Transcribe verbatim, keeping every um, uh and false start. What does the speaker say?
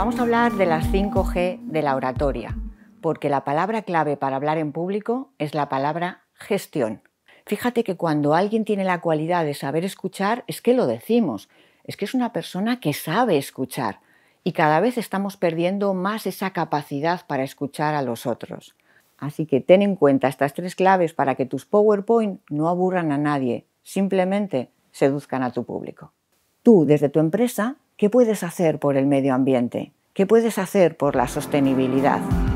Vamos a hablar de las cinco G de la oratoria, porque la palabra clave para hablar en público es la palabra gestión. Fíjate que cuando alguien tiene la cualidad de saber escuchar, es que lo decimos, es que es una persona que sabe escuchar y cada vez estamos perdiendo más esa capacidad para escuchar a los otros. Así que ten en cuenta estas tres claves para que tus PowerPoint no aburran a nadie, simplemente seduzcan a tu público. Tú, desde tu empresa, ¿qué puedes hacer por el medio ambiente? ¿Qué puedes hacer por la sostenibilidad?